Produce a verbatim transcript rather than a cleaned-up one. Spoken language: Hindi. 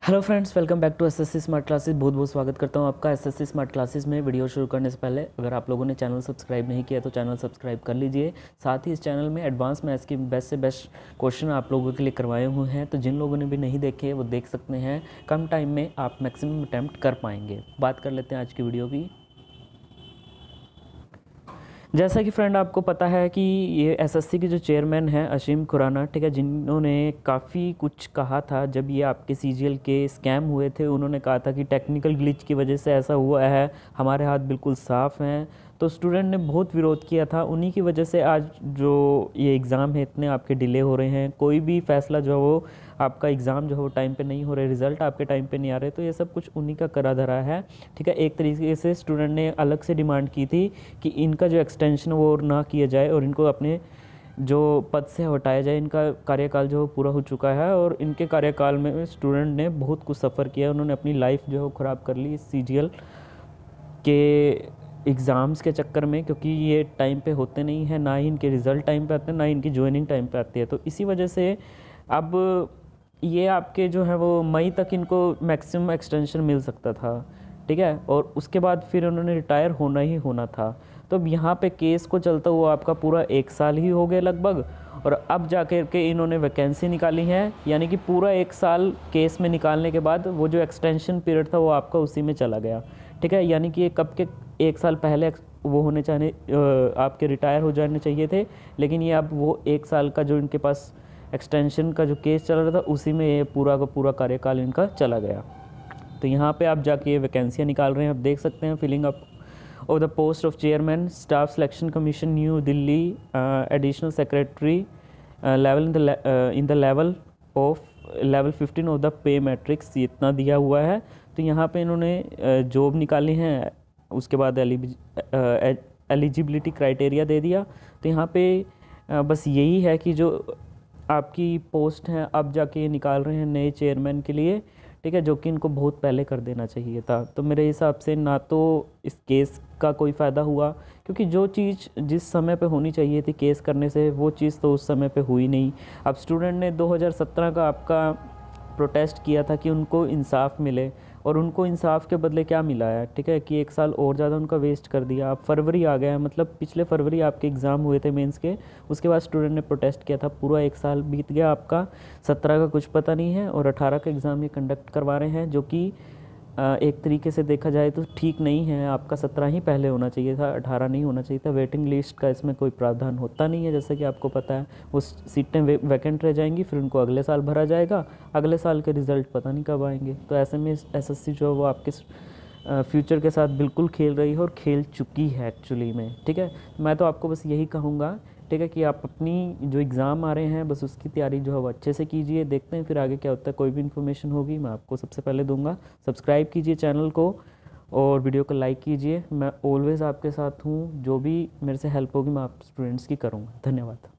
Hello friends, welcome back to SSC smart classes. बहुत बहुत स्वागत करता हूं आपका एसएससी स्मार्ट क्लासेस में। वीडियो शुरू करने से पहले अगर आप लोगों ने चैनल सब्सक्राइब नहीं किया तो चैनल सब्सक्राइब कर लीजिए। साथ ही इस चैनल में एडवांस मैथ्स की बेस्ट से बेस्ट क्वेश्चन आप लोगों के लिए करवाए हुए हैं, तो जिन लोगों ने भी नहीं देखे वो देख सकते हैं। कम टाइम में आप मैक्सिमम अटैम्प्ट कर पाएंगे। बात कर लेते हैं आज की वीडियो की। जैसा कि फ्रेंड आपको पता है कि ये एसएससी के जो चेयरमैन हैं ashim खुराना, ठीक है, जिन्होंने काफ़ी कुछ कहा था जब ये आपके सीजीएल के स्कैम हुए थे। उन्होंने कहा था कि टेक्निकल ग्लिच की वजह से ऐसा हुआ है, हमारे हाथ बिल्कुल साफ़ हैं। तो स्टूडेंट ने बहुत विरोध किया था, उन्हीं की वजह से आज जो ये एग्ज़ाम है इतने आपके डिले हो रहे हैं। कोई भी फ़ैसला जो है वो आपका एग्ज़ाम जो है वो टाइम पे नहीं हो रहे, रिज़ल्ट आपके टाइम पे नहीं आ रहे। तो ये सब कुछ उन्हीं का करा धरा है, ठीक है। एक तरीके से स्टूडेंट ने अलग से डिमांड की थी कि इनका जो एक्सटेंशन वो ना किया जाए और इनको अपने जो पद से हटाया जाए। इनका कार्यकाल जो पूरा हो चुका है और इनके कार्यकाल में स्टूडेंट ने बहुत कुछ सफ़र किया। उन्होंने अपनी लाइफ जो है वो ख़राब कर ली इस सीजीएल के एग्ज़ाम्स के चक्कर में, क्योंकि ये टाइम पे होते नहीं हैं, ना ही इनके रिज़ल्ट टाइम पे आते हैं, ना ही इनकी ज्वाइनिंग टाइम पे आती है। तो इसी वजह से अब ये आपके जो है वो मई तक इनको मैक्सिमम एक्सटेंशन मिल सकता था, ठीक है, और उसके बाद फिर उन्होंने रिटायर होना ही होना था। तो अब यहाँ पे केस को चलता हुआ आपका पूरा एक साल ही हो गया लगभग, और अब जा कर के इन्होंने वैकेंसी निकाली है, यानी कि पूरा एक साल केस में निकालने के बाद वो जो एक्सटेंशन पीरियड था वो आपका उसी में चला गया, ठीक है। यानी कि ये कब के एक साल पहले वो होने चाहिए, आपके रिटायर हो जाने चाहिए थे, लेकिन ये अब वो एक साल का जो इनके पास एक्सटेंशन का जो केस चल रहा था उसी में ये पूरा का पूरा कार्यकाल इनका चला गया। तो यहाँ पे आप जाके ये वैकेंसियाँ निकाल रहे हैं, आप देख सकते हैं। Filling up of the post of chairman staff selection commission New Delhi, additional secretary level in the in the level of level fifteen of the pay matrix, ये इतना दिया हुआ है। तो यहाँ पे इन्होंने जॉब uh, निकाली हैं, उसके बाद एलिजिबिलिटी क्राइटेरिया दे दिया। तो यहाँ पे uh, बस यही है कि जो आपकी पोस्ट हैं अब जाके ये निकाल रहे हैं नए चेयरमैन के लिए, ठीक है, जो कि इनको बहुत पहले कर देना चाहिए था। तो मेरे हिसाब से ना तो इस केस का कोई फ़ायदा हुआ, क्योंकि जो चीज़ जिस समय पे होनी चाहिए थी केस करने से वो चीज़ तो उस समय पे हुई नहीं। अब स्टूडेंट ने दो हज़ार सत्रह का आपका प्रोटेस्ट किया था कि उनको इंसाफ मिले, और उनको इंसाफ के बदले क्या मिला है, ठीक है, कि एक साल और ज़्यादा उनका वेस्ट कर दिया। अब फरवरी आ गया है, मतलब पिछले फरवरी आपके एग्ज़ाम हुए थे मेंस के, उसके बाद स्टूडेंट ने प्रोटेस्ट किया था, पूरा एक साल बीत गया आपका। सत्रह का कुछ पता नहीं है और अठारह का एग्ज़ाम ये कंडक्ट करवा रहे हैं, जो कि एक तरीके से देखा जाए तो ठीक नहीं है। आपका सत्रह ही पहले होना चाहिए था, अठारह नहीं होना चाहिए था। वेटिंग लिस्ट का इसमें कोई प्रावधान होता नहीं है, जैसे कि आपको पता है। वो सीटें वे, वैकेंट रह जाएंगी, फिर उनको अगले साल भरा जाएगा। अगले साल के रिज़ल्ट पता नहीं कब आएंगे। तो ऐसे में एसएससी जो है वो आपके फ्यूचर के साथ बिल्कुल खेल रही है और खेल चुकी है एक्चुअली में, ठीक है। मैं तो आपको बस यही कहूँगा, ठीक है, कि आप अपनी जो एग्ज़ाम आ रहे हैं बस उसकी तैयारी जो है वो अच्छे से कीजिए। देखते हैं फिर आगे क्या होता है। कोई भी इन्फॉर्मेशन होगी मैं आपको सबसे पहले दूंगा। सब्सक्राइब कीजिए चैनल को और वीडियो को लाइक कीजिए। मैं ऑलवेज़ आपके साथ हूँ, जो भी मेरे से हेल्प होगी मैं आप स्टूडेंट्स की करूँगा। धन्यवाद।